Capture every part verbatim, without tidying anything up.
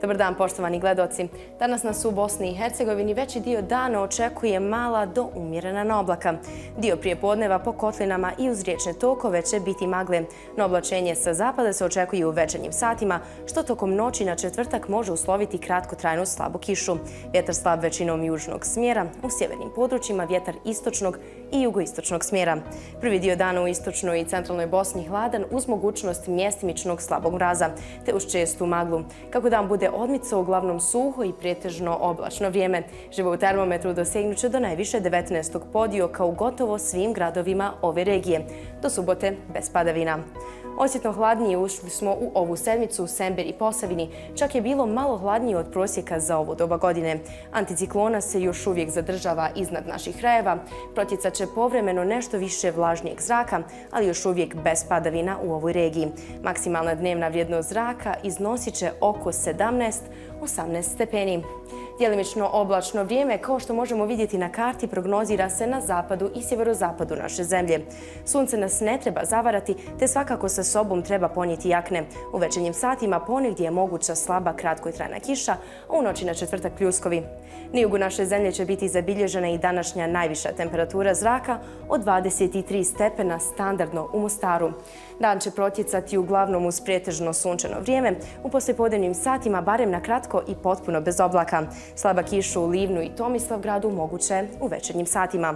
Dobar dan, poštovani gledaoci. Danas nas u Bosni i Hercegovini veći dio dana očekuje mala do umjerena oblaka. Dio prijepodneva po kotlinama i uz riječne tokove će biti magle. No oblačenje sa zapada se očekuje u večernjim satima, što tokom noći na četvrtak može usloviti kratkotrajnu slabu kišu. Vjetar slab većinom južnog smjera, u sjevernim područjima vjetar istočnog i jugoistočnog smjera. Prvi dio dana u istočnoj i centralnoj Bosni hladan uz mogućnost mjestimičnog slabog mraza, te uz čestu maglu. Kako dan bude odmicao, uglavnom suho i pretežno oblačno vrijeme. Živo u termometru dosegnuće će do najviše devetnaestog podioka u gotovo svim gradovima ove regije. Do subote bez padavina. Osjetno hladnije ušli smo u ovu sedmicu u Sember i Posavini. Čak je bilo malo hladnije od prosjeka za ovo doba godine. Anticiklona se još uvijek zadržava iznad naših krajeva. Protjecat će povremeno nešto više vlažnijeg zraka, ali još uvijek bez padavina u ovoj regiji. Maksimalna dnevna vrijednost zraka iznosit će oko sedamnaest do osamnaest stepeni. Djelimično oblačno vrijeme, kao što možemo vidjeti na karti, prognozira se na zapadu i sjeverozapadu naše zemlje. Sunce nas ne treba zavarati, te svakako sa sobom treba ponijeti jakne. U večernjim satima ponegdje je moguća slaba kratkotrajna kiša, a u noći na četvrtak pljuskovi. Na jugu naše zemlje će biti zabilježena i današnja najviša temperatura zraka od dvadeset tri stepena standardno u Mostaru. Dan će protjecati uglavnom uz pretežno sunčano vrijeme, u poslijepodnevnim satima barem na kratko i potpuno bez oblaka. Slaba kiša u Livnu i Tomislavgradu moguće u večernjim satima.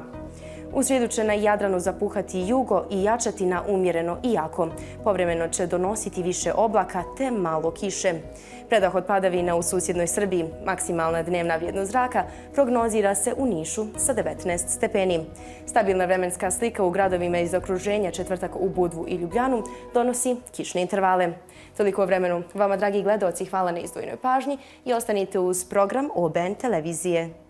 U srijedu će na Jadranu zapuhati jugo i jačati na umjereno i jako. Povremeno će donositi više oblaka te malo kiše. Predah od padavina u susjednoj Srbiji. Maksimalna dnevna vrijednost zraka prognozira se u Nišu sa devetnaest stepeni. Stabilna vremenska slika u gradovima iz okruženja četvrtak u Budvu i Ljubljanu donosi kišne intervale. Toliko o vremenu. Vama, dragi gledaoci, hvala na izdvojenoj pažnji i ostanite uz program O B N televizije.